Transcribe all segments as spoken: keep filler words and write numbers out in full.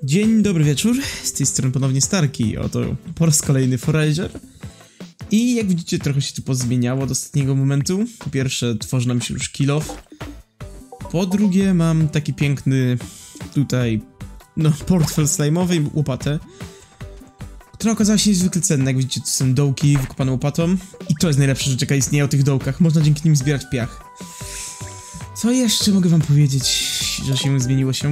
Dzień dobry wieczór, z tej strony ponownie Starki, oto po raz kolejny Forager. I jak widzicie, trochę się tu pozmieniało od ostatniego momentu. Po pierwsze, tworzy nam się już kill off. Po drugie, mam taki piękny tutaj, no, portfel slime'owy i łopatę, która okazała się niezwykle cenna. Jak widzicie, to są dołki wykopane łopatą. I to jest najlepsza rzecz, jaka istnieje o tych dołkach. Można dzięki nim zbierać piach. Co jeszcze mogę wam powiedzieć, że się zmieniło się?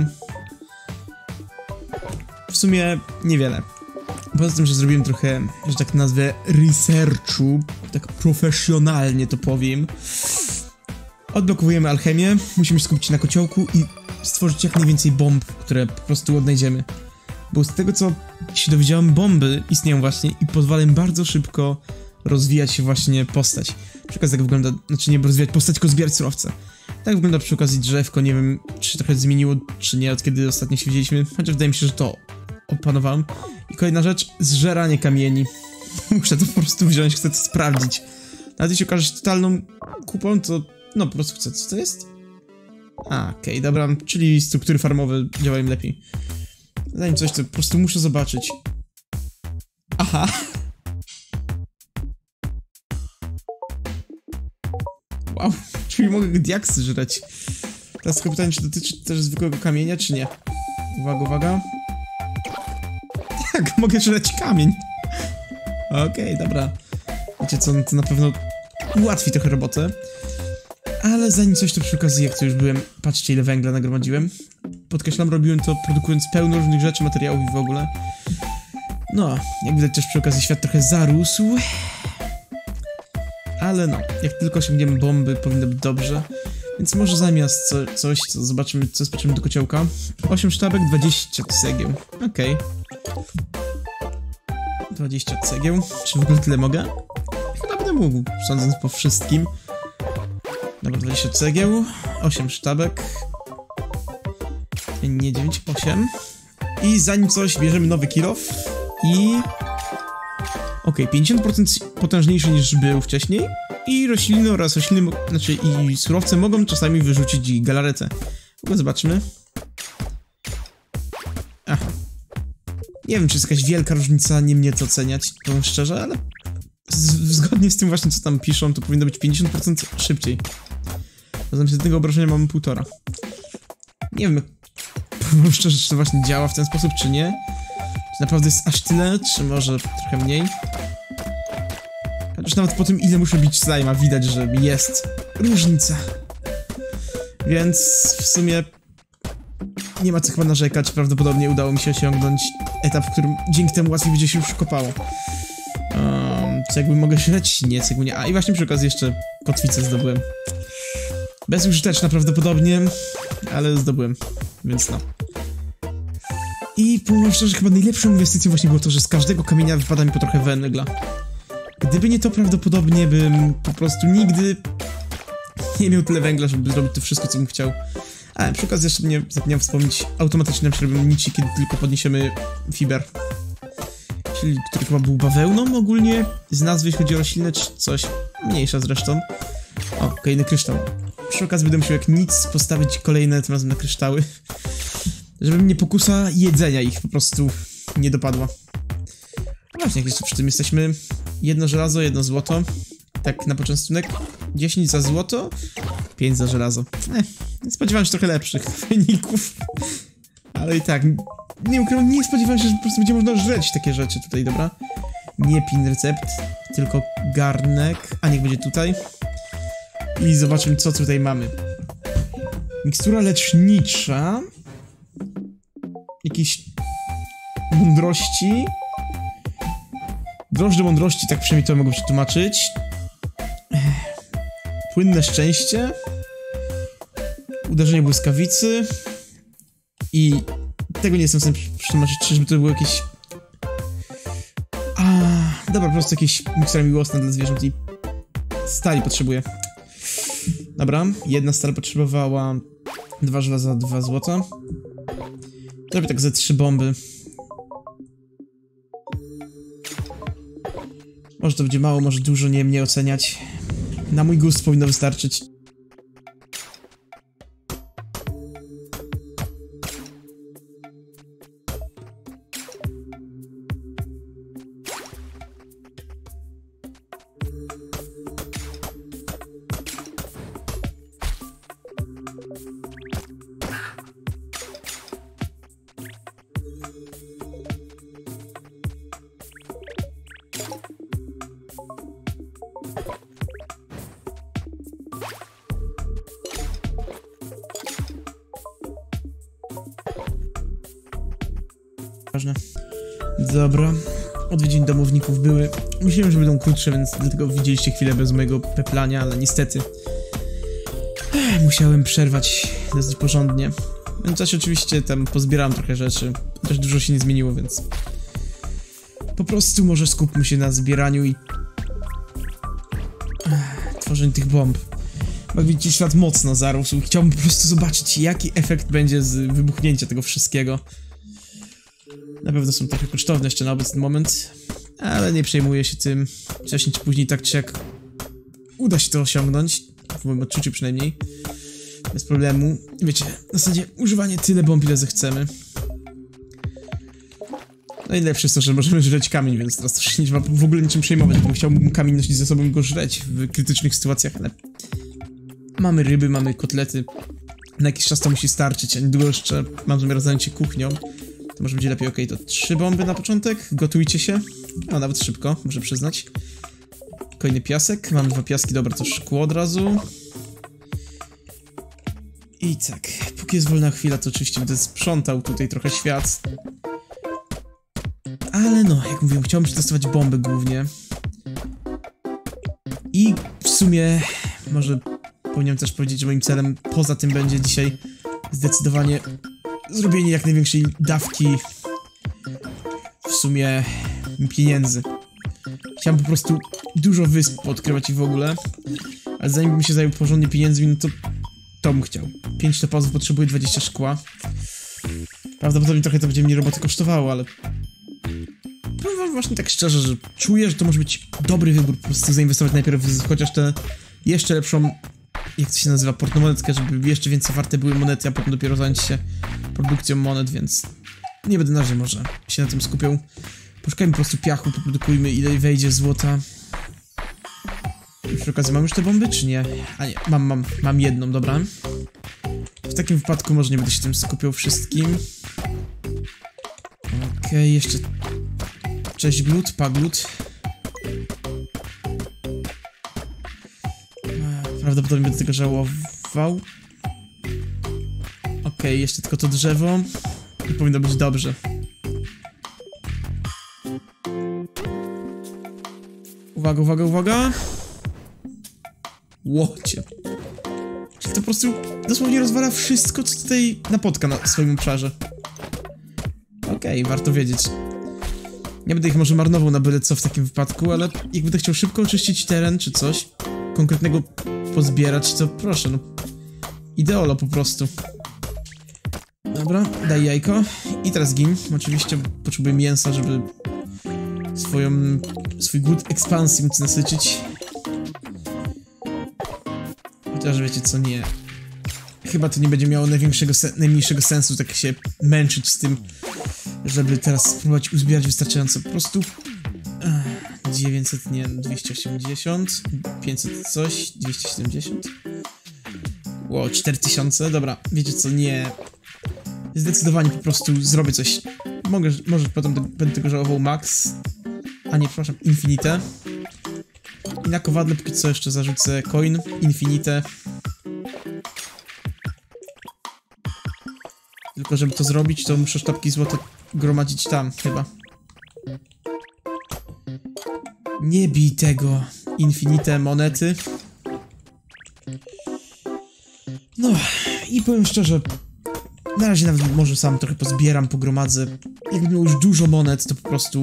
W sumie niewiele. Poza tym, że zrobiłem trochę, że tak nazwę, researchu, tak profesjonalnie to powiem. Odblokowujemy alchemię, musimy się skupić na kociołku i stworzyć jak najwięcej bomb, które po prostu odnajdziemy. Bo z tego, co się dowiedziałem, bomby istnieją właśnie i pozwalają bardzo szybko rozwijać się właśnie postać. Przy okazji tak wygląda, znaczy nie rozwijać postać, tylko zbierać surowce. Tak wygląda przy okazji drzewko, nie wiem, czy się trochę zmieniło, czy nie, od kiedy ostatnio się widzieliśmy, chociaż wydaje mi się, że to opanowałem. I kolejna rzecz, zżeranie kamieni. Muszę to po prostu wziąć, chcę to sprawdzić. Nawet jeśli okaże się totalną kupą, to no po prostu chcę. Co to jest? A, okej, okay, dobra, czyli struktury farmowe działają lepiej. Zanim coś, to po prostu muszę zobaczyć. Aha. Wow, czyli mogę diaksy żreć. Teraz tylko pytanie, czy dotyczy też zwykłego kamienia, czy nie. Uwaga, uwaga. Tak, mogę żreć kamień. Okej, okay, dobra. Wiecie co, to na pewno ułatwi trochę robotę. Ale zanim coś, to przy okazji, jak to już byłem, patrzcie, ile węgla nagromadziłem. Podkreślam, robiłem to produkując pełno różnych rzeczy, materiałów i w ogóle. No, jak widać też przy okazji świat trochę zarósł. Ale no, jak tylko osiągniemy bomby, powinno być dobrze. Więc może zamiast co, coś, co zobaczymy, co spoczymy do kociołka. osiem sztabek, dwadzieścia cegieł. Okej. Okay. dwadzieścia cegieł. Czy w ogóle tyle mogę? Chyba będę mógł, sądząc po wszystkim. Dobra, dwadzieścia cegieł. osiem sztabek. Nie, dziewięć, osiem. I zanim coś, bierzemy nowy kill off. I... Okej, okay, pięćdziesiąt procent potężniejszy niż był wcześniej. I rośliny oraz rośliny, znaczy i surowce mogą czasami wyrzucić galaretę. W ogóle zobaczmy. Aha. Nie wiem, czy jest jakaś wielka różnica, nie mnie to oceniać, powiem szczerze, ale z zgodnie z tym właśnie, co tam piszą, to powinno być pięćdziesiąt procent szybciej. Zamiast tego obrażenia mamy półtora. Nie wiem, powiem szczerze, czy to właśnie działa w ten sposób, czy nie. Czy naprawdę jest aż tyle, czy może trochę mniej. Chociaż nawet po tym, ile muszę bić slajma, widać, że jest różnica. Więc w sumie nie ma co chyba narzekać. Prawdopodobnie udało mi się osiągnąć etap, w którym dzięki temu łatwiej będzie się już kopało. Um, co jakby mogę śledzić? Nie, co jakby nie. A i właśnie przy okazji jeszcze kotwicę zdobyłem. Bezużyteczna prawdopodobnie, ale zdobyłem, więc no. I powiem szczerze, chyba najlepszą inwestycją właśnie było to, że z każdego kamienia wypada mi po trochę węgla. Gdyby nie to, prawdopodobnie bym po prostu nigdy nie miał tyle węgla, żeby zrobić to wszystko, co bym chciał. A przy okazji jeszcze nie zapomniałem wspomnieć automatycznym przerywniczy, kiedy tylko podniesiemy fiber. Czyli który chyba był bawełną ogólnie, z nazwy, jeśli chodzi o roślinę, czy coś. Mniejsza zresztą. O, kolejny kryształ. Przy okazji będę musiał jak nic postawić kolejne tym razem na kryształy. Żeby mnie pokusa jedzenia ich po prostu nie dopadła. No właśnie, jak jeszcze przy tym jesteśmy. Jedno żelazo, jedno złoto. Tak na poczęstunek. dziesięć za złoto, pięć za żelazo. Eh, spodziewałem się trochę lepszych wyników. Ale i tak, nie ukrywam, nie spodziewałem się, że po prostu będzie można żreć takie rzeczy tutaj, dobra? Nie pin recept, tylko garnek. A niech będzie tutaj. I zobaczymy, co tutaj mamy. Mikstura lecznicza. Jakieś mądrości. Drożdże mądrości, tak przynajmniej to mogę przetłumaczyć. Płynne szczęście. Uderzenie błyskawicy. I tego nie jestem w stanie przetłumaczyć, czyżby to było jakieś... A, dobra, po prostu jakieś mikstura miłosna dla zwierząt i stali potrzebuję. Dobra, jedna stal potrzebowała dwa żelaza, dwa złota. Zrobię tak ze trzy bomby. Może to będzie mało, może dużo, nie mnie oceniać. Na mój gust powinno wystarczyć. Ważne. Dobra. Odwiedzin domowników były. Myślałem, że będą krótsze, więc dlatego widzieliście chwilę bez mojego peplania, ale niestety ech, musiałem przerwać dosyć porządnie. W międzyczasie oczywiście tam pozbierałem trochę rzeczy. Też dużo się nie zmieniło, więc po prostu może skupmy się na zbieraniu i ech, tworzeniu tych bomb. Jak widzicie, świat mocno zarósł. Chciałbym po prostu zobaczyć, jaki efekt będzie z wybuchnięcia tego wszystkiego. Na pewno są trochę kosztowne jeszcze na obecny moment, ale nie przejmuję się tym. Wcześniej czy później, tak czy jak uda się to osiągnąć, w moim odczuciu przynajmniej, bez problemu. Wiecie, w zasadzie używanie tyle bomb, ile zechcemy. No i najlepsze jest to, że możemy żreć kamień, więc teraz to się nie trzeba w ogóle niczym przejmować, bo chciałbym kamień nosić ze sobą i go żreć w krytycznych sytuacjach, ale mamy ryby, mamy kotlety, na jakiś czas to musi starczyć, a niedługo jeszcze mam zamiar zająć się kuchnią. To może będzie lepiej, okej, okay, to trzy bomby na początek, gotujcie się, no nawet szybko, muszę przyznać. Kolejny piasek, mamy dwa piaski, dobra, to szkło od razu. I tak, póki jest wolna chwila, to oczywiście będę sprzątał tutaj trochę świat. Ale no, jak mówiłem, chciałbym przetestować bomby głównie. I w sumie, może powinienem też powiedzieć, że moim celem poza tym będzie dzisiaj zdecydowanie zrobienie jak największej dawki w sumie pieniędzy. Chciałem po prostu dużo wysp odkrywać i w ogóle, ale zanim bym się zajął porządnie pieniędzmi, no to to bym chciał. pięć topazów potrzebuję dwadzieścia szkła. Prawdopodobnie trochę to będzie mnie roboty kosztowało, ale powiem wam właśnie tak szczerze, że czuję, że to może być dobry wybór, po prostu zainwestować najpierw w chociaż tę jeszcze lepszą, jak to się nazywa, portmonetkę, żeby jeszcze więcej warte były monety, a potem dopiero zająć się produkcją monet, więc nie będę na razie może się na tym skupiał. Poszukajmy po prostu piachu, poprodukujmy ile wejdzie złota. I przy okazji mam już te bomby, czy nie? A nie, mam, mam, mam jedną, dobra. W takim wypadku może nie będę się tym skupiał wszystkim. Okej, okay, jeszcze... Cześć glut, paglut. Prawdopodobnie będę tego żałował. Okej, okay, jeszcze tylko to drzewo. I powinno być dobrze. Uwaga, uwaga, uwaga. Łocie. Czyli to po prostu dosłownie rozwala wszystko, co tutaj napotka na swoim obszarze. Okej, okay, warto wiedzieć. Nie będę ich może marnował na byle co w takim wypadku, ale jak będę chciał szybko oczyścić teren czy coś konkretnego pozbierać, to proszę, no. Ideolo po prostu. Dobra, daj jajko. I teraz gin. Oczywiście potrzebuję mięsa, żeby swoją, swój głód ekspansji móc nasycić. Chociaż wiecie co, nie. Chyba to nie będzie miało największego, sen najmniejszego sensu tak się męczyć z tym, żeby teraz spróbować uzbierać wystarczająco. Po prostu ach, dziewięćset, nie, dwieście osiemdziesiąt, pięćset coś, dwieście siedemdziesiąt. Wow, cztery tysiące, dobra, wiecie co, nie. Zdecydowanie po prostu zrobię coś. Mogę, może potem będę tego żałował max. A nie, przepraszam, infinite. I na kowadle póki co jeszcze zarzucę coin, infinite. Tylko żeby to zrobić, to muszę sztabki złota gromadzić tam, chyba. Nie bij tego. Infinite monety. No, i powiem szczerze, na razie nawet może sam trochę pozbieram, pogromadzę. Jakbym miał już dużo monet, to po prostu...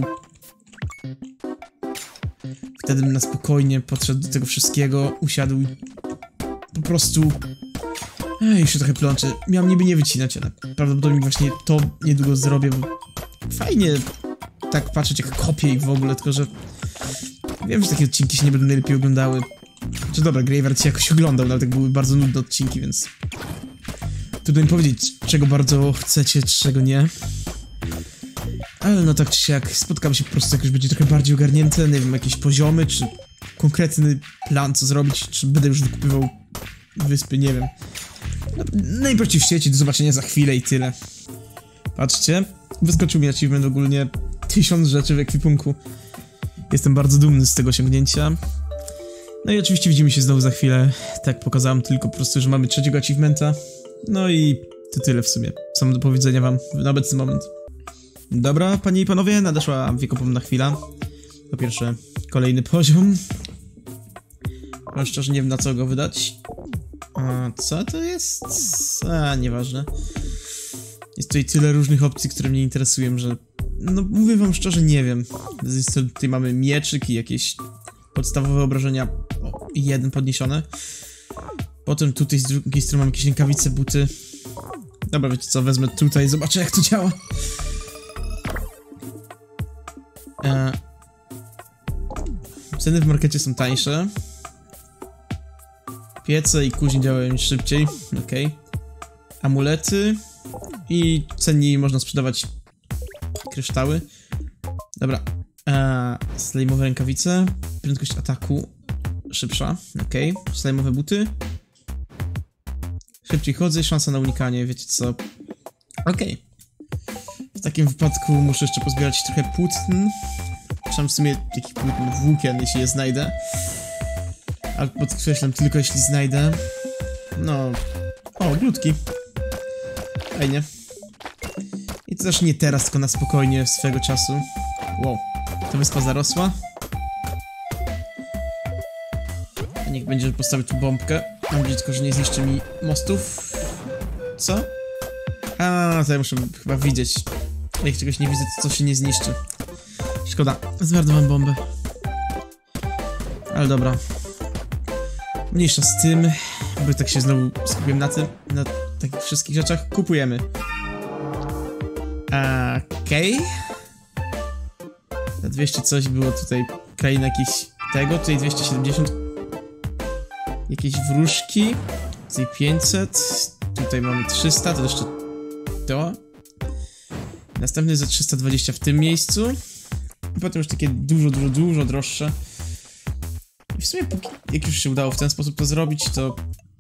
Wtedy bym na spokojnie podszedł do tego wszystkiego, usiadł i po prostu... Ej, jeszcze trochę plączę. Miałem niby nie wycinać, ale prawdopodobnie właśnie to niedługo zrobię, bo fajnie tak patrzeć jak kopię i w ogóle, tylko że wiem, że takie odcinki się nie będą najlepiej oglądały. Czy dobra, Graveyard się jakoś oglądał, nawet jak były bardzo nudne odcinki, więc trudno mi powiedzieć, czego bardzo chcecie, czego nie. Ale no tak czy siak, spotkamy się po prostu, jak już będzie trochę bardziej ogarnięte, nie wiem, jakieś poziomy, czy konkretny plan, co zrobić, czy będę już wykupywał wyspy, nie wiem. No, najprościej w świecie, do zobaczenia za chwilę i tyle. Patrzcie, wyskoczył mi achievement ogólnie tysiąc rzeczy w ekwipunku. Jestem bardzo dumny z tego osiągnięcia. No i oczywiście widzimy się znowu za chwilę. Tak, pokazałem tylko po prostu, że mamy trzeciego achievementa. No i to tyle w sumie. Co mam do powiedzenia wam na obecny moment. Dobra, panie i panowie, nadeszła wiekopomna chwila. Po pierwsze, kolejny poziom. Ale szczerze nie wiem, na co go wydać. A co to jest? A, nieważne. Jest tutaj tyle różnych opcji, które mnie interesują, że... No, mówię wam szczerze, nie wiem. Tutaj mamy mieczyk i jakieś podstawowe obrażenia. O, jeden podniesiony. Potem tutaj z drugiej strony mam jakieś rękawice, buty. Dobra, wiecie co, wezmę tutaj, zobaczę jak to działa. E... Ceny w markecie są tańsze. Piece i kuźnie działają szybciej, okej. Okay. Amulety i cenniej można sprzedawać kryształy. Dobra. Eee, slajmowe rękawice, prędkość ataku szybsza, okej. Okay. Slajmowe buty. Szybciej chodzę, szansa na unikanie, wiecie co. Okej. Okay. W takim wypadku muszę jeszcze pozbierać trochę płótn. Przynajmniej w sumie takich płótn włókien, jeśli je znajdę. Ale podkreślam, tylko jeśli znajdę. No... O, glutki. Fajnie. I to też nie teraz, tylko na spokojnie, swego czasu. Wow. Ta wyspa zarosła. A niech będzie, że postawię tu bombkę. Mam nadzieję tylko, że nie zniszczy mi mostów. Co? A, to ja muszę chyba widzieć. Jak czegoś nie widzę, to co się nie zniszczy. Szkoda. Zmarnowałem bombę. Ale dobra. Mniejsza z tym, bo tak się znowu skupiłem na tym, na takich wszystkich rzeczach. Kupujemy. Okej. Okay. Za dwieście coś było tutaj kraina jakieś tego, tutaj dwieście siedemdziesiąt. Jakieś wróżki. Tutaj pięćset. Tutaj mamy trzysta, to jeszcze to. Następny za trzysta dwadzieścia w tym miejscu. I potem już takie dużo, dużo, dużo droższe. I w sumie, póki, jak już się udało w ten sposób to zrobić, to...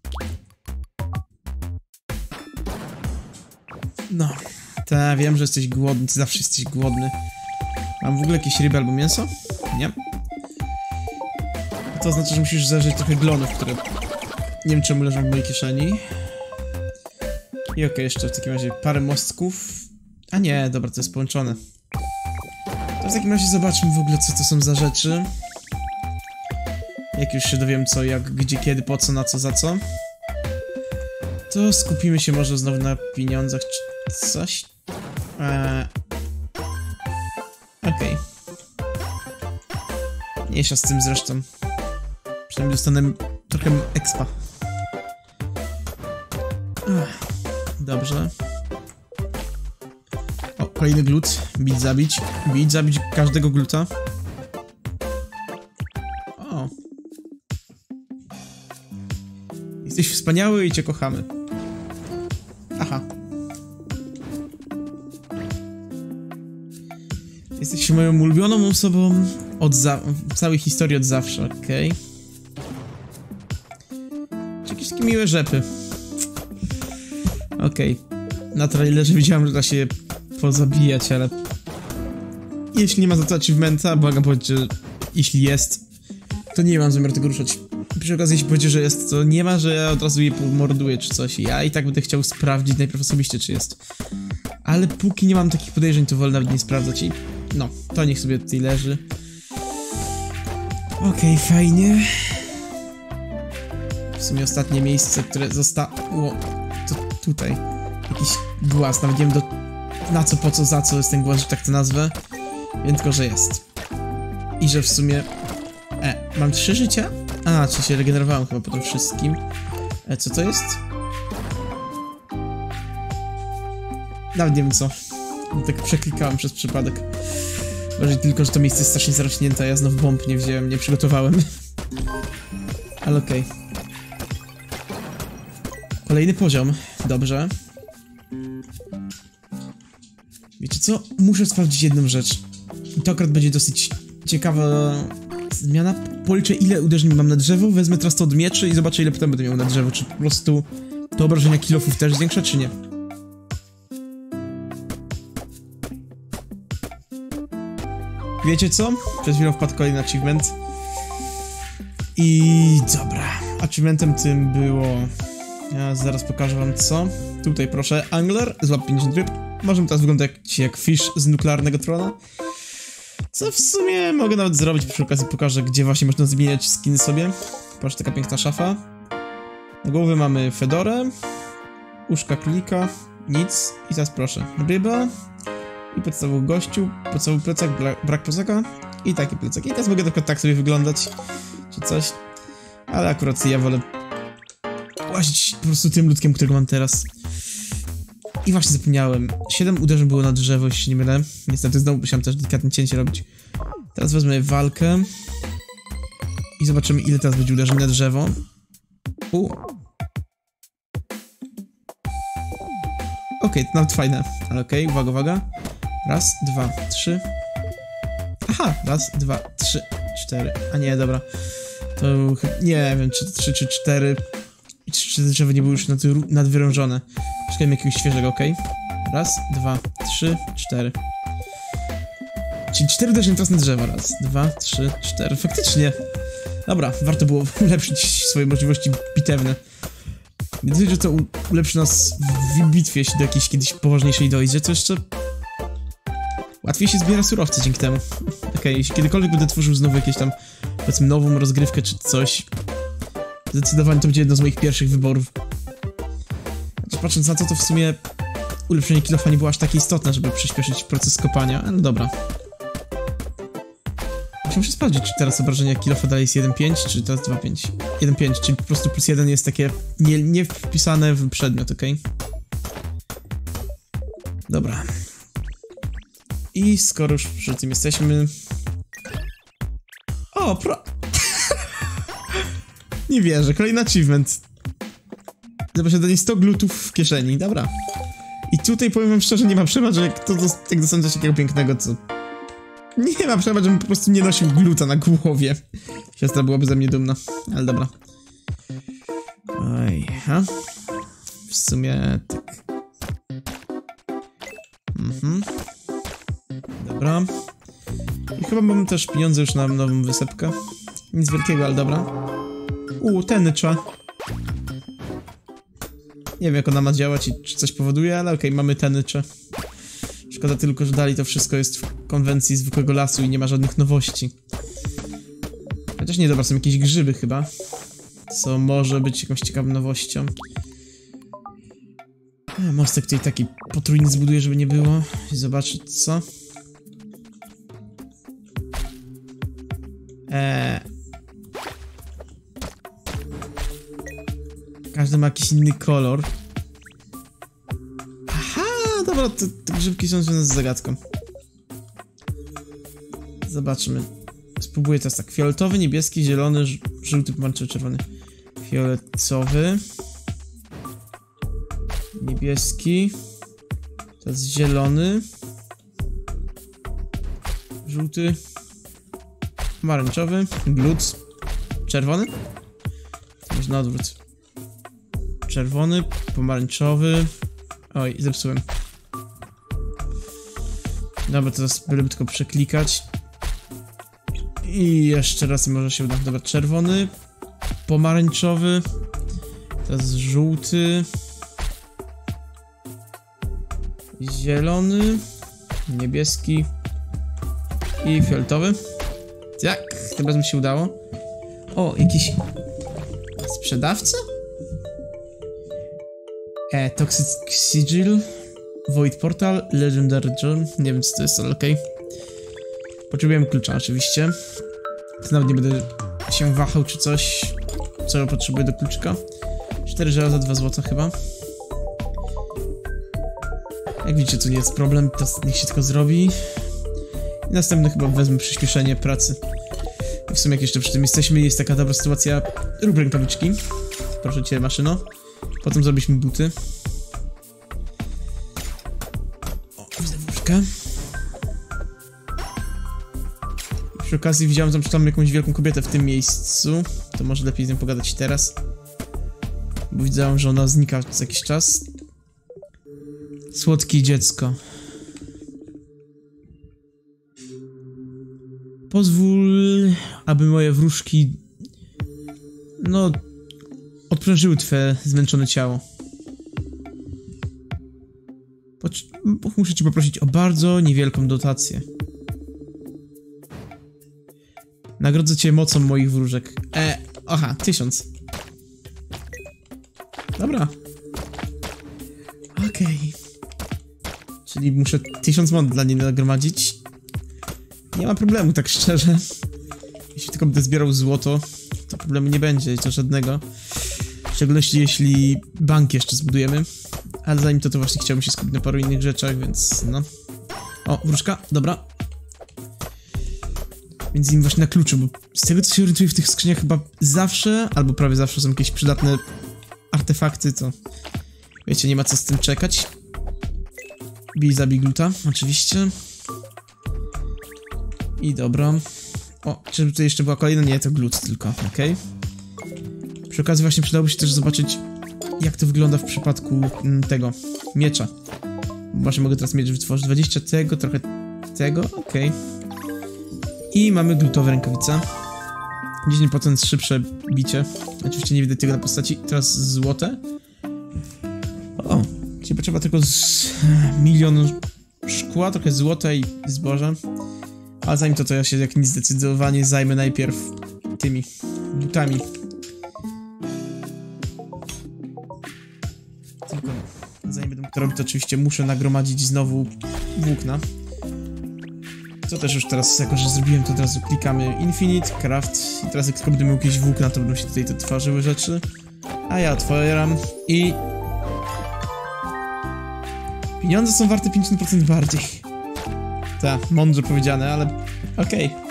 No, ta wiem, że jesteś głodny, ty zawsze jesteś głodny. Mam w ogóle jakieś ryby albo mięso? Nie. To oznacza, że musisz zażyć trochę glonów, które... Nie wiem czemu leżą w mojej kieszeni. I okej, okay, jeszcze w takim razie parę mostków. A nie, dobra, to jest połączone. To w takim razie zobaczmy w ogóle, co to są za rzeczy. Jak już się dowiem co, jak, gdzie, kiedy, po co, na co, za co. To skupimy się może znowu na pieniądzach czy coś. Eee... Okej. Okay. Mniejsza z tym zresztą. Przynajmniej dostanę trochę expa. Ach, dobrze. O, kolejny glut. Bić, zabić. Bić, zabić każdego gluta. O. Jesteś wspaniały i cię kochamy. Aha. Jesteś moją ulubioną osobą od za... w całej historii od zawsze, okej. Okay. Jakieś takie miłe rzepy. Okej. Okay. Na trailerze widziałem, że da się pozabijać, ale... Jeśli nie ma za to achievementa, błagam powiedzieć, że jeśli jest, to nie mam zamiaru tego ruszać. Przy okazji, jeśli powiedzieć, że jest, to nie ma, że ja od razu je pomorduję czy coś. Ja i tak będę chciał sprawdzić najpierw osobiście, czy jest. Ale póki nie mam takich podejrzeń, to wolę nawet nie sprawdzać i... No, to niech sobie tutaj leży. Okej, okay, fajnie. W sumie ostatnie miejsce, które zostało... To tutaj. Jakiś głaz, nawet nie wiem do... na co, po co, za co jest ten głaz, że tak to nazwę. Wiem tylko, że jest. I że w sumie... E, mam trzy życia? A, czy się regenerowałem chyba po tym wszystkim. E, co to jest? Nawet nie wiem co. Tak przeklikałem przez przypadek. Może tylko, że to miejsce jest strasznie zarośnięte, a ja znowu bomb nie wziąłem, nie przygotowałem. Ale okej. Okay. Kolejny poziom. Dobrze. Wiecie co? Muszę sprawdzić jedną rzecz. I to akurat będzie dosyć ciekawa zmiana. Policzę, ile uderzeń mam na drzewo, wezmę teraz to od mieczy i zobaczę, ile potem będę miał na drzewo. Czy po prostu to obrażenia kilofów też zwiększa, czy nie? Wiecie co? Przed chwilą wpadł kolejny achievement. I dobra. Achievementem tym było... Ja zaraz pokażę wam co. Tutaj proszę, Angler, złap pięćdziesiąt ryb. Możemy teraz wyglądać jak Fish z nuklearnego trona. Co w sumie mogę nawet zrobić, przy okazji pokażę, gdzie właśnie można zmieniać skiny sobie. Proszę, taka piękna szafa. Na głowie mamy fedorę, uszka królika, nic. I teraz proszę, ryba i podstawowy gościu, podstawowy plecak, brak plecaka i taki plecak. I teraz mogę tylko tak sobie wyglądać, czy coś. Ale akurat ja wolę łazić po prostu tym ludkiem, którego mam teraz. I właśnie zapomniałem. siedem uderzeń było na drzewo, jeśli się nie mylę. Niestety znowu musiałem też delikatne cięcie robić. Teraz wezmę walkę. I zobaczymy, ile teraz będzie uderzeń na drzewo. U. Okej, okay, to nawet fajne. Ale okej, okay, uwaga, uwaga. Raz, dwa, trzy. Aha, raz, dwa, trzy, cztery. A nie, dobra. To nie wiem, czy trzy, czy cztery. I czy te drzewa nie były już nadwyrążone. Poszukajmy jakiegoś świeżego, okej? Okay? Raz, dwa, trzy, cztery. Czyli cztery uderzenia teraz na drzewo. Raz, dwa, trzy, cztery. Faktycznie. Dobra, warto było ulepszyć swoje możliwości bitewne. Nie dość, że to ulepszy nas w bitwie, jeśli do jakiejś kiedyś poważniejszej dojdzie, to jeszcze... łatwiej się zbiera surowce dzięki temu. Okej, okay, jeśli kiedykolwiek będę tworzył znowu jakieś tam, powiedzmy, nową rozgrywkę czy coś... Zdecydowanie to będzie jedno z moich pierwszych wyborów. Znaczy, patrząc na to, to w sumie ulepszenie kilofa nie było aż takie istotne, żeby przyspieszyć proces kopania, ale dobra. Muszę sprawdzić, czy teraz obrażenia kilofa dalej jest jeden pięć, czy teraz dwa pięć. jeden pięć, czyli po prostu plus jeden jest takie nie, nie wpisane w przedmiot, ok? Dobra. I skoro już przy tym jesteśmy... O, pro... Nie wierzę, kolejny achievement. Za posiadanie sto glutów w kieszeni, dobra. I tutaj powiem wam szczerze, nie ma przebacz, że kto dos jak dostanę coś takiego pięknego, co... Nie ma przebacz, żebym po prostu nie nosił gluta na głowie. Siostra byłaby ze mnie dumna, ale dobra. Oj, ha? W sumie tak. Mhm. Dobra. I chyba mam też pieniądze już na nową wysepkę. Nic wielkiego, ale dobra. Uuu, tenycza. Nie wiem, jak ona ma działać i czy coś powoduje, ale okej, okay, mamy tenyczę. Szkoda tylko, że dalej to wszystko jest w konwencji zwykłego lasu i nie ma żadnych nowości. Chociaż nie, dobra, są jakieś grzyby chyba. Co może być jakąś ciekawą nowością. A, mostek tutaj taki potrójny zbuduję, żeby nie było. I zobaczyć co. Eee... Każdy ma jakiś inny kolor. Aha, dobra, te, te grzybki są związane z zagadką. Zobaczmy. Spróbuję teraz tak. Fioletowy, niebieski, zielony, żółty, pomarańczowy, czerwony. Fioletowy. Niebieski. Teraz zielony. Żółty. Pomarańczowy. Glut. Czerwony. Może na odwrót. Czerwony, pomarańczowy. Oj, zepsułem. Dobra, teraz byleby tylko przeklikać. I jeszcze raz może się uda. Dobra, czerwony, pomarańczowy. Teraz żółty. Zielony. Niebieski. I fioletowy. Tak, tym razem się udało. O, jakiś... sprzedawca? E, Toxic Sigil, Void Portal, Legendary Gem, nie wiem co to jest, ale okej. Okay. Potrzebujemy klucza oczywiście. Nawet nie będę się wahał czy coś, co potrzebuję do kluczyka. cztery żelaza, dwa złota chyba. Jak widzicie, to nie jest problem, to niech się tylko zrobi. I następny chyba wezmę przyspieszenie pracy. I w sumie jak jeszcze przy tym jesteśmy, jest taka dobra sytuacja. Rób rękawiczki. Proszę cię, maszyno. Potem zrobiliśmy buty. O, widzę włóczkę. Przy okazji widziałem tam, tam jakąś wielką kobietę w tym miejscu. To może lepiej z nią pogadać teraz. Bo widziałem, że ona znika co jakiś czas. Słodkie dziecko. Pozwól, aby moje wróżki, no, odprężyły twoje zmęczone ciało. Pocz muszę ci poprosić o bardzo niewielką dotację. Nagrodzę cię mocą moich wróżek. E, aha, tysiąc. Dobra. Okej. Okay. Czyli muszę tysiąc mont dla niej nagromadzić. Nie ma problemu, tak szczerze. Jeśli tylko będę zbierał złoto, to problemu nie będzie, to żadnego. W szczególności jeśli bank jeszcze zbudujemy. Ale zanim to, to właśnie chciałbym się skupić na paru innych rzeczach, więc no. O, wróżka, dobra. Między innymi właśnie na kluczu, bo z tego co się orientuję w tych skrzyniach chyba zawsze, albo prawie zawsze są jakieś przydatne artefakty, to wiecie, nie ma co z tym czekać. Bij, zabij gluta, oczywiście. I dobra. O, czy tutaj jeszcze była kolejna? Nie, to glut tylko, okej. Okay. Przy okazji właśnie przydałoby się też zobaczyć, jak to wygląda w przypadku m, tego miecza. Właśnie mogę teraz miecz wytworzyć. dwadzieścia tego, trochę tego, okej. Okay. I mamy glutowe rękawice. dziesięć procent szybsze bicie. Oczywiście nie widać tego na postaci. Teraz złote. O, czyli potrzeba tylko z milion szkła, trochę złota i zboża. Ale zanim to, to ja się jak nic zdecydowanie zajmę najpierw tymi butami. Tylko zanim będę to robić, to oczywiście muszę nagromadzić znowu włókna. Co też już teraz, jako że zrobiłem, to od razu klikamy Infinite, Craft. I teraz jak tylko będę miał jakieś włókna, to będą się tutaj te tworzyły rzeczy. A ja otwieram i... Pieniądze są warte pięćdziesiąt procent bardziej. Tak, mądrze powiedziane, ale okej. Okay.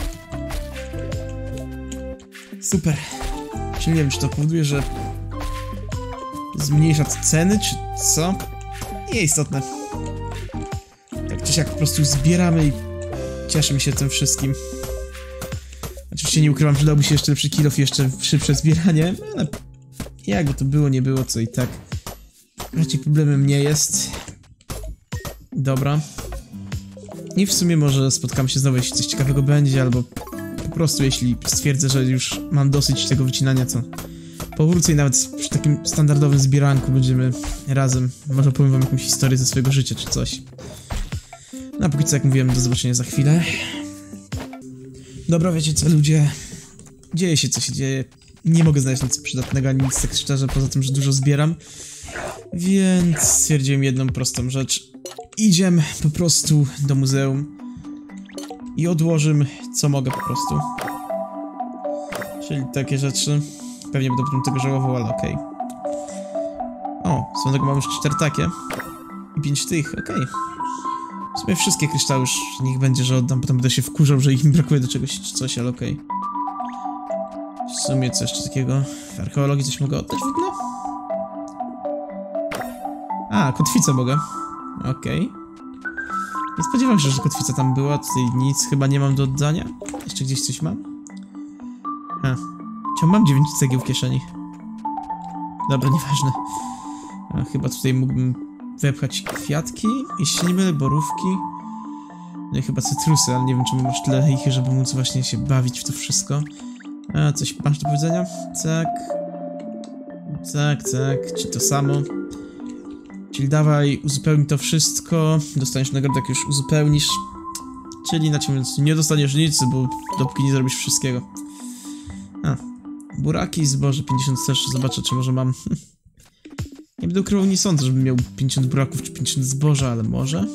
Super. Czyli nie wiem, czy to powoduje, że zmniejsza ceny, czy co? Nieistotne. Tak czy siak po prostu zbieramy i cieszymy się tym wszystkim. Oczywiście nie ukrywam, że dałby się jeszcze lepszy kill off i jeszcze szybsze zbieranie, ale jakby to było, nie było, co i tak raczej problemem nie jest. Dobra. I w sumie może spotkamy się znowu, jeśli coś ciekawego będzie, albo po prostu jeśli stwierdzę, że już mam dosyć tego wycinania, to powrócę i nawet przy takim standardowym zbieranku będziemy razem. Może opowiem wam jakąś historię ze swojego życia, czy coś. No a póki co, jak mówiłem, do zobaczenia za chwilę. Dobra, wiecie co, ludzie? Dzieje się, co się dzieje. Nie mogę znaleźć nic przydatnego, ani nic tak szczerze, poza tym, że dużo zbieram. Więc stwierdziłem jedną prostą rzecz. Idziemy po prostu do muzeum i odłożymy, co mogę po prostu. Czyli takie rzeczy. Pewnie będę potem tego żałował, ale okej. Okay. O, są tego mam już cztery takie. I pięć tych, okej. Okay. W sumie wszystkie kryształy już niech będzie, że oddam, potem będę się wkurzał, że ich mi brakuje do czegoś czy coś, ale okej. Okay. W sumie co jeszcze takiego? W archeologii coś mogę oddać widno? A, kotwicę mogę. Okej. Okay. Nie spodziewałem się, że kotwica tam była, tutaj nic chyba nie mam do oddania. Jeszcze gdzieś coś mam? Ha. Ciągle mam dziewięć cegieł w kieszeni. Dobra, nieważne. A, chyba tutaj mógłbym wepchać kwiatki, jeśli nie mylę, borówki. No i chyba cytrusy, ale nie wiem, czy mam aż tyle ich, żeby móc właśnie się bawić w to wszystko. A, coś masz do powiedzenia? Tak. Tak, tak, czy to samo? Czyli dawaj, uzupełnij to wszystko, dostaniesz nagrodę, jak już uzupełnisz. Czyli inaczej mówiąc, nie dostaniesz nic, bo dopóki nie zrobisz wszystkiego. A, buraki i zboże, pięćdziesiąt też, zobaczę, czy może mam. Nie będę ukrywał, nie sądzę, żebym miał pięćdziesiąt buraków czy pięćdziesiąt zboża, ale może.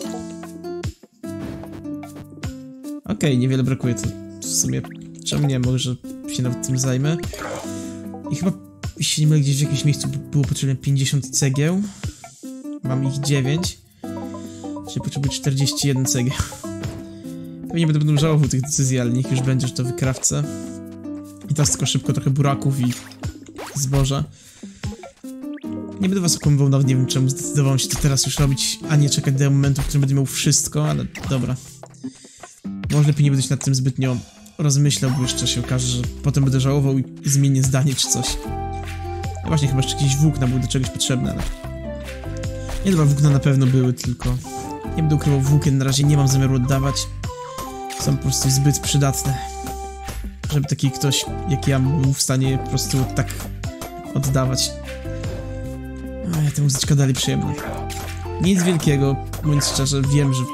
Okej, okay, niewiele brakuje, to w sumie czemu nie, może się nawet tym zajmę. I chyba, jeśli nie mylę, gdzieś w jakimś miejscu było potrzebne pięćdziesiąt cegieł. Mam ich dziewięć. Czyli potrzebuję czterdzieści jeden cegieł. Pewnie będę, będę żałował tych decyzji, ale niech już będzie, że to wykrawcę. I teraz tylko szybko trochę buraków i zboża. Nie będę was okłamywał, nawet nie wiem czemu zdecydowałem się to teraz już robić, a nie czekać do momentu, w którym będę miał wszystko, ale dobra. Może lepiej nie będę się nad tym zbytnio rozmyślał, bo jeszcze się okaże, że potem będę żałował i zmienię zdanie czy coś. No właśnie, chyba jeszcze jakieś włókna były do czegoś potrzebne, ale... Nie, dwa włókna na pewno były, tylko... Nie będę ukrywał włókien, na razie nie mam zamiaru oddawać. Są po prostu zbyt przydatne. żeby taki ktoś, jak ja, był w stanie po prostu tak oddawać. Ej, ta muzyczka dalej przyjemna. Nic wielkiego, mówiąc szczerze, wiem, że...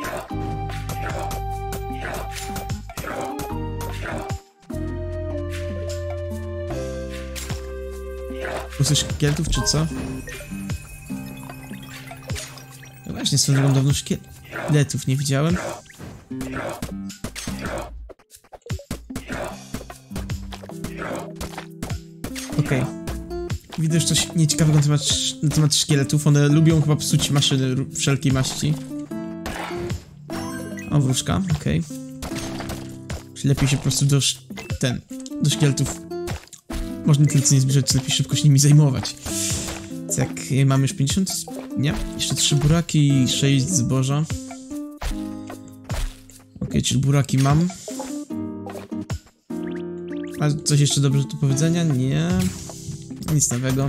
Pusty szkieletów, czy co? No właśnie, swoją drogą dawno szkieletów nie widziałem. Okej. Okay. Widzę już coś nieciekawego na temat, na temat szkieletów. One lubią chyba psuć maszyny wszelkiej maści. O, wróżka, okej. Okay. Lepiej się po prostu do... ten... do szkieletów... Można tyle co nie zbliżać, lepiej szybko się nimi zajmować. Tak, mamy już pięćdziesiąt... nie? Jeszcze trzy buraki i sześć zboża. Okej, okay, czyli buraki mam. A coś jeszcze dobrze do powiedzenia? Nie. Nic nowego.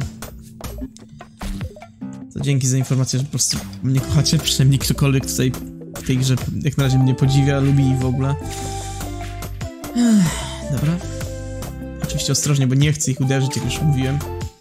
To dzięki za informację, że po prostu mnie kochacie. Przynajmniej ktokolwiek tutaj w tej grze jak na razie mnie podziwia, lubi i w ogóle. Ech, dobra. Oczywiście ostrożnie, bo nie chcę ich uderzyć, jak już mówiłem.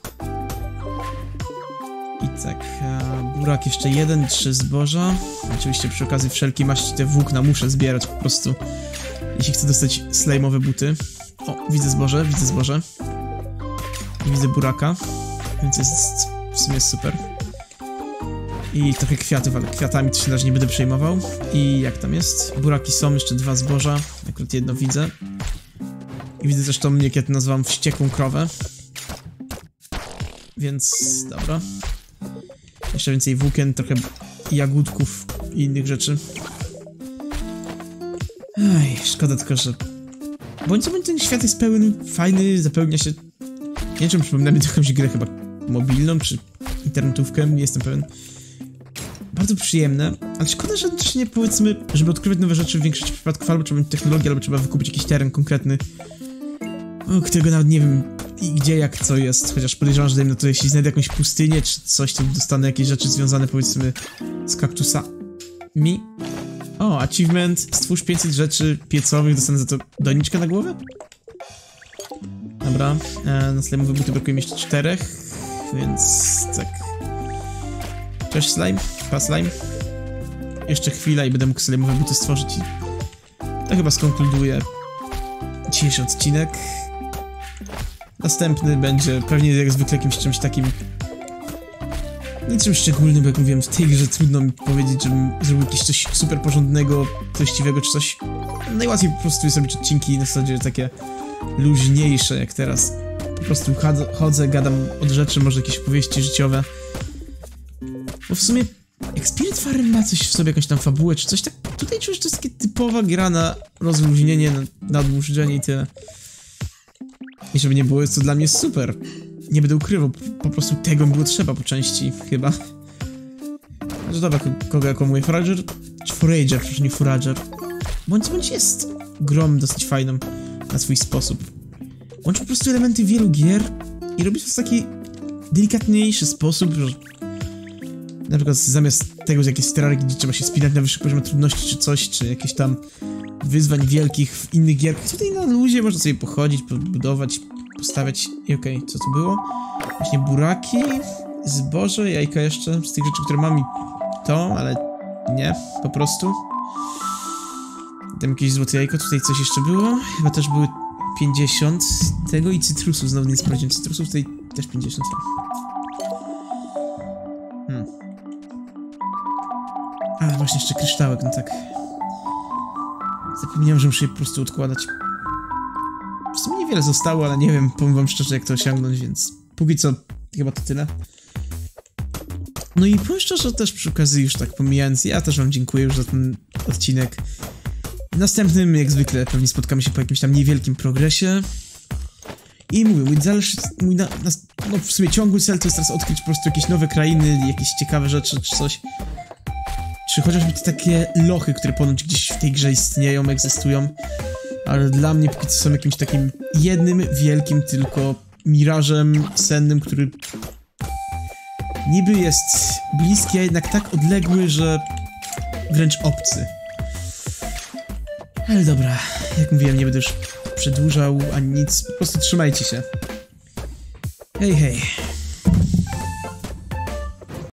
I tak, burak jeszcze jeden, trzy zboża. Oczywiście przy okazji wszelkie maści te włókna muszę zbierać po prostu, jeśli chcę dostać slajmowe buty. O, widzę zboże, widzę zboże. I widzę buraka, więc jest w sumie super. I trochę kwiatów, ale kwiatami to się na razie nie będę przejmował. I jak tam jest? Buraki są, jeszcze dwa zboża. Akurat jedno widzę. I widzę też tą, jak ja to nazywam, wściekłą krowę. Więc dobra. Jeszcze więcej włókien, trochę jagódków i innych rzeczy. Ej, szkoda tylko, że... Bądź co bądź ten świat jest pełen, fajny, zapełnia się... Nie wiem, czy przypomina mi jakąś grę chyba mobilną, czy internetówkę, nie jestem pewien. Bardzo przyjemne, ale szkoda, że też nie, powiedzmy, żeby odkrywać nowe rzeczy w większości przypadków albo trzeba mieć technologię, albo trzeba wykupić jakiś teren konkretny, o którego nawet nie wiem i gdzie, jak, co jest, chociaż podejrzewam, że dajmy na to, jeśli znajdę jakąś pustynię, czy coś, to dostanę jakieś rzeczy związane, powiedzmy, z kaktusami. O, achievement, stwórz pięćset rzeczy piecowych, dostanę za to doniczkę na głowę? Dobra, e, na slajmowe buty brakuje mi jeszcze czterech, więc tak. Cześć slime, pa slime. Jeszcze chwila i będę mógł slajmowe buty stworzyć i to chyba skonkluduję dzisiejszy odcinek. Następny będzie pewnie jak zwykle jakimś czymś takim niczym szczególnym, bo jak mówiłem, w tej grze trudno mi powiedzieć, żebym zrobił jakieś coś super porządnego, treściwego czy coś. Najłatwiej po prostu jest robić odcinki na zasadzie takie luźniejsze jak teraz. Po prostu chodzę, chodzę, gadam od rzeczy, może jakieś opowieści życiowe. Bo w sumie jak Spiritfarer ma coś w sobie, jakąś tam fabułę czy coś, tak tutaj czuję, że to jest takie typowa gra na rozluźnienie, na, na odmurzenie i tyle. I żeby nie było, jest to dla mnie super. Nie będę ukrywał, po prostu tego mi było trzeba po części, chyba. Znaczy dobra, kogo jako mój Forager? Czy Forager, przecież nie Forager. Bądź bądź jest grą dosyć fajną na swój sposób. Łączy po prostu elementy wielu gier i robi to w taki delikatniejszy sposób, że na przykład zamiast tego, że jakieś terrary, gdzie trzeba się spinać na wyższych poziomach trudności czy coś, czy jakieś tam wyzwań wielkich w innych gierkach, tutaj na luzie można sobie pochodzić, budować, postawiać i okej, okay, co tu było? Właśnie buraki, zboże, jajka jeszcze, z tych rzeczy, które mam i to, ale nie, po prostu. Tam jakieś złote jajko, tutaj coś jeszcze było, chyba też były pięćdziesiąt tego i cytrusów, znowu nie sprawdziłem cytrusów, tutaj też pięćdziesiąt. Hmm. A, właśnie jeszcze kryształek, no tak. Zapomniałem, że muszę je po prostu odkładać. W sumie niewiele zostało, ale nie wiem, powiem wam szczerze, jak to osiągnąć, więc póki co chyba to tyle. No i powiem szczerze, też przy okazji już tak pomijając, ja też wam dziękuję już za ten odcinek. W następnym, jak zwykle, pewnie spotkamy się po jakimś tam niewielkim progresie. I mówię, mój zależy, mój na, na, no w sumie ciągły cel to jest teraz odkryć po prostu jakieś nowe krainy, jakieś ciekawe rzeczy, czy coś. Czy chociażby te takie lochy, które ponoć gdzieś w tej grze istnieją, egzystują. Ale dla mnie póki co są jakimś takim jednym wielkim tylko mirażem sennym, który niby jest bliski, a jednak tak odległy, że wręcz obcy. Ale dobra, jak mówiłem, nie będę już przedłużał ani nic, po prostu trzymajcie się. Hej, hej.